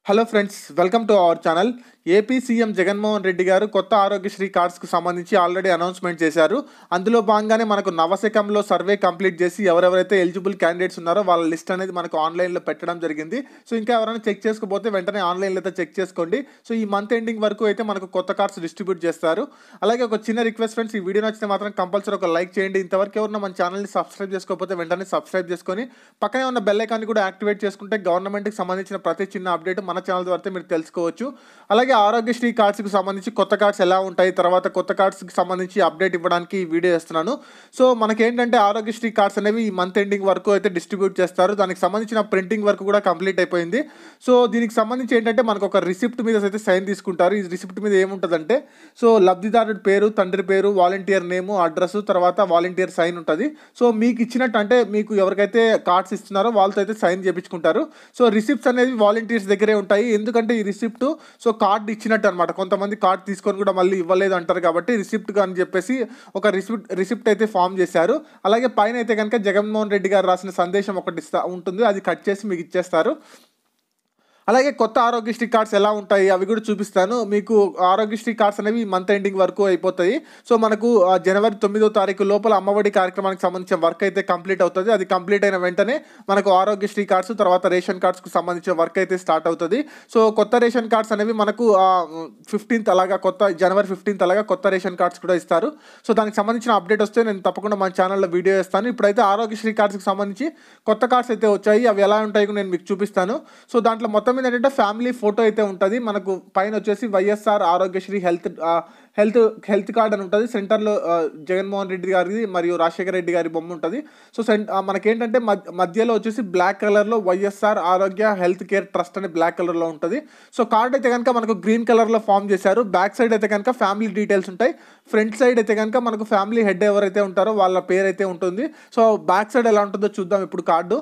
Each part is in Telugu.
Hello friends, welcome to our channel. AP CM Jaganmohan Reddy garu కొత్త ఆరోగ్యశ్రీ కార్డ్స్కు సంబంధించి ఆల్రెడీ అనౌన్స్మెంట్ చేశారు. అందులో భాగంగానే మనకు నవశకంలో సర్వే కంప్లీట్ చేసి ఎవరెవరైతే ఎలిజిబుల్ క్యాండిడేట్స్ ఉన్నారో వాళ్ళ లిస్ట్ అనేది మనకు ఆన్లైన్లో పెట్టడం జరిగింది. సో ఇంకా ఎవరైనా చెక్ చేసుకోకపోతే వెంటనే ఆన్లైన్లో అయితే చెక్ చేసుకోండి. సో ఈ మంత్ ఎండింగ్ వరకు అయితే మనకు కొత్త కార్డ్స్ డిస్ట్రిబ్యూట్ చేస్తారు. అలాగే ఒక చిన్న రిక్వెస్ట్ ఫ్రెండ్స్, ఈ వీడియో నచ్చితే మాత్రం కంపల్సరీ ఒక లైక్ చేయండి. ఇంతవరకు ఎవరైనా మన ఛానల్ని సబ్స్క్రైబ్ చేసుకోకపోతే వెంటనే సబ్స్క్రైబ్ చేసుకొని పక్కనే ఉన్న బెల్ ఐకాన్ని కూడా యాక్టివేట్ చేసుకుంటే గవర్నమెంట్కి సంబంధించిన ప్రతి చిన్న అప్డేట్ మన ఛానల్ ద్వారా మీరు తెలుసుకోవచ్చు. అలాగే ఆరోగ్యశ్రీ కార్డ్స్కి సంబంధించి కొత్త కార్డ్స్ ఎలా ఉంటాయి, తర్వాత కొత్త కార్డ్స్కి సంబంధించి అప్డేట్ ఇవ్వడానికి ఈ వీడియో చేస్తున్నాను. సో మనకేంటంటే ఆరోగ్యశ్రీ కార్డ్స్ అనేవి ఈ మంత్ ఎండింగ్ వరకు అయితే డిస్ట్రిబ్యూట్ చేస్తారు. దానికి సంబంధించిన ప్రింటింగ్ వర్క్ కూడా కంప్లీట్ అయిపోయింది. సో దీనికి సంబంధించి ఏంటంటే మనకు ఒక రిసిప్ట్ మీద అయితే సైన్ తీసుకుంటారు. ఈ రిసిప్ట్ మీద ఏముంటుందంటే సో లబ్ధిదారుడి పేరు, తండ్రి పేరు, వాలంటీర్ నేము, అడ్రస్, తర్వాత వాలంటీర్ సైన్ ఉంటుంది. సో మీకు ఇచ్చినట్టు అంటే మీకు ఎవరికైతే కార్డ్స్ ఇస్తున్నారో వాళ్ళతో అయితే సైన్ చేయించుకుంటారు. సో రిసిప్ట్స్ అనేవి వాలంటీర్స్ దగ్గరే ఉంటాయి. ఎందుకంటే ఈ రిసిప్ట్ సో కార్డు ఇచ్చినట్టు అనమాట. కొంతమంది కార్డు తీసుకొని కూడా మళ్ళీ ఇవ్వలేదు అంటారు కాబట్టి రిసిప్ట్ అని చెప్పేసి ఒక రిసిప్ట్ అయితే ఫామ్ చేశారు. అలాగే పైన అయితే కనుక జగన్మోహన్ రెడ్డి గారు రాసిన సందేశం ఒకటి ఉంటుంది, అది కట్ చేసి మీకు ఇచ్చేస్తారు. అలాగే కొత్త ఆరోగ్యశ్రీ కార్డ్స్ ఎలా ఉంటాయి అవి కూడా చూపిస్తాను. మీకు ఆరోగ్యశ్రీ కార్డ్స్ అనేవి మంత్ ఎండింగ్ వరకు అయిపోతాయి. సో మనకు జనవరి 9వ తారీఖు లోపల అమ్మఒడి కార్యక్రమానికి సంబంధించిన వర్క్ అయితే కంప్లీట్ అవుతుంది. అది కంప్లీట్ అయిన వెంటనే మనకు ఆరోగ్యశ్రీ కార్డ్స్, తర్వాత రేషన్ కార్డ్స్కు సంబంధించిన వర్క్ అయితే స్టార్ట్ అవుతుంది. సో కొత్త రేషన్ కార్డ్స్ అనేవి మనకు 15th అలాగా జనవరి 15th అలాగా కొత్త రేషన్ కార్డ్స్ కూడా ఇస్తారు. సో దానికి సంబంధించిన అప్డేట్ వస్తే నేను తప్పకుండా మన ఛానల్లో వీడియో చేస్తాను. ఇప్పుడైతే ఆరోగ్యశ్రీ కార్డ్స్కి సంబంధించి కొత్త కార్డ్స్ అయితే వచ్చాయి. అవి ఎలా ఉంటాయో నేను మీకు చూపిస్తాను. సో దాంట్లో మొత్తం మీద ఏంటంటే ఫ్యామిలీ ఫోటో అయితే ఉంటుంది. మనకు పైన వచ్చేసి వైఎస్ఆర్ ఆరోగ్యశ్రీ హెల్త్ కార్డ్ అని ఉంటుంది. సెంటర్లో జగన్మోహన్ రెడ్డి గారిది మరియు రాజశేఖర రెడ్డి గారి బొమ్మ ఉంటుంది. సో మనకేంటంటే మధ్యలో వచ్చేసి బ్లాక్ కలర్లో YSR Aarogya health care trust అని బ్లాక్ కలర్లో ఉంటుంది. సో కార్డ్ అయితే కనుక మనకు గ్రీన్ కలర్లో ఫామ్ చేశారు. బ్యాక్ సైడ్ అయితే కనుక ఫ్యామిలీ డీటెయిల్స్ ఉంటాయి. ఫ్రంట్ సైడ్ అయితే కనుక మనకు ఫ్యామిలీ హెడ్ ఎవరైతే ఉంటారో వాళ్ళ పేరు అయితే ఉంటుంది. సో బ్యాక్ సైడ్ ఎలా ఉంటుందో చూద్దాం ఇప్పుడు కార్డు.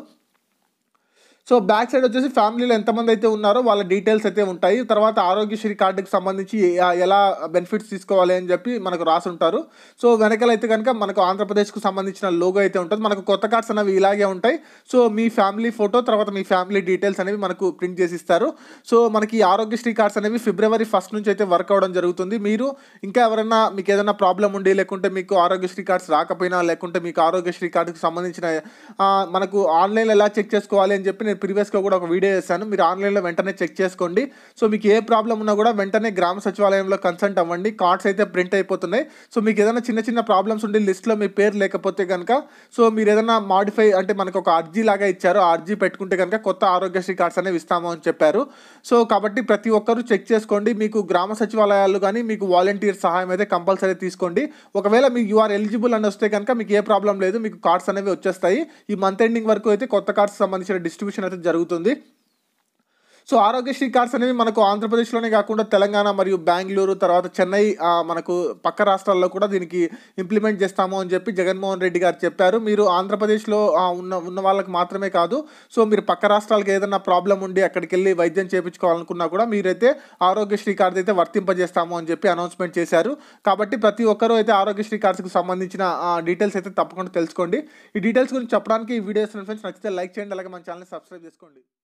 సో బ్యాక్ సైడ్ వచ్చేసి ఫ్యామిలీలో ఎంతమంది అయితే ఉన్నారో వాళ్ళ డీటెయిల్స్ అయితే ఉంటాయి. తర్వాత ఆరోగ్యశ్రీ కార్డుకి సంబంధించి ఎలా బెనిఫిట్స్ తీసుకోవాలి అని చెప్పి మనకు రాసి ఉంటారు. సో వెనకాలైతే కనుక మనకు ఆంధ్రప్రదేశ్కు సంబంధించిన లోగో అయితే ఉంటుంది. మనకు కొత్త కార్డ్స్ అనేవి ఇలాగే ఉంటాయి. సో మీ ఫ్యామిలీ ఫోటో, తర్వాత మీ ఫ్యామిలీ డీటెయిల్స్ అనేవి మనకు ప్రింట్ చేసి ఇస్తారు. సో మనకి ఆరోగ్యశ్రీ కార్డ్స్ అనేవి ఫిబ్రవరి 1 నుంచి అయితే వర్క్ అవ్వడం జరుగుతుంది. మీరు ఇంకా ఎవరైనా మీకు ఏదైనా ప్రాబ్లం ఉండి, లేకుంటే మీకు ఆరోగ్యశ్రీ కార్డ్స్ రాకపోయినా, లేకుంటే మీకు ఆరోగ్యశ్రీ కార్డుకి సంబంధించిన మనకు ఆన్లైన్లో ఎలా చెక్ చేసుకోవాలి అని చెప్పి నేను ప్రీవియస్గా కూడా ఒక వీడియో చేశాను. మీరు ఆన్లైన్లో వెంటనే చెక్ చేసుకోండి. సో మీకు ఏ ప్రాబ్లం ఉన్నా కూడా వెంటనే గ్రామ సచివాలయంలో కన్సల్ట్ అవ్వండి. కార్డ్స్ అయితే ప్రింట్ అయిపోతున్నాయి. సో మీకు ఏదైనా చిన్న ప్రాబ్లమ్స్ ఉండి లిస్ట్లో మీ పేరు లేకపోతే కనుక సో మీరు ఏదైనా మాడిఫై అంటే మనకు ఒక అర్జీ లాగా ఇచ్చారు, ఆ అర్జీ పెట్టుకుంటే కనుక కొత్త ఆరోగ్యశ్రీ కార్డ్స్ అనేవి ఇస్తాము అని చెప్పారు. సో కాబట్టి ప్రతి ఒక్కరూ చెక్ చేసుకోండి. మీకు గ్రామ సచివాలయాలు కానీ మీకు వాలంటీర్ సహాయం అయితే కంపల్సరీ తీసుకోండి. ఒకవేళ మీకు యూఆర్ ఎలిజిబుల్ అని వస్తే కనుక మీకు ఏ ప్రాబ్లం లేదు, మీకు కార్డ్స్ అనేవి వచ్చేస్తాయి. ఈ మంత్ ఎండింగ్ వరకు అయితే కొత్త కార్డ్స్ సంబంధించిన డిస్ట్రిబ్యూషన్ అయితే జరుగుతుంది. సో ఆరోగ్యశ్రీ కార్డ్స్ అనేవి మనకు ఆంధ్రప్రదేశ్లోనే కాకుండా తెలంగాణ మరియు బెంగళూరు, తర్వాత చెన్నై, మనకు పక్క రాష్ట్రాల్లో కూడా దీనికి ఇంప్లిమెంట్ చేస్తాము అని చెప్పి జగన్మోహన్ రెడ్డి గారు చెప్పారు. మీరు ఆంధ్రప్రదేశ్లో ఉన్న వాళ్ళకి మాత్రమే కాదు, సో మీరు పక్క రాష్ట్రాలకు ఏదైనా ప్రాబ్లం ఉండి అక్కడికి వెళ్ళి వైద్యం చేయించుకోవాలనుకున్నా కూడా మీరైతే ఆరోగ్యశ్రీ కార్డు అయితే వర్తింపజేస్తాము అని చెప్పి అనౌన్స్మెంట్ చేశారు. కాబట్టి ప్రతి ఒక్కరూ అయితే ఆరోగ్యశ్రీ కార్డ్స్కి సంబంధించిన డీటెయిల్స్ అయితే తప్పకుండా తెలుసుకోండి. ఈ డీటెయిల్స్ గురించి చెప్పడానికి ఈ వీడియోస్ ఫ్రెండ్స్ నచ్చితే లైక్ చేయండి, అలాగే మన ఛానల్ని సబ్స్క్రైబ్ చేసుకోండి.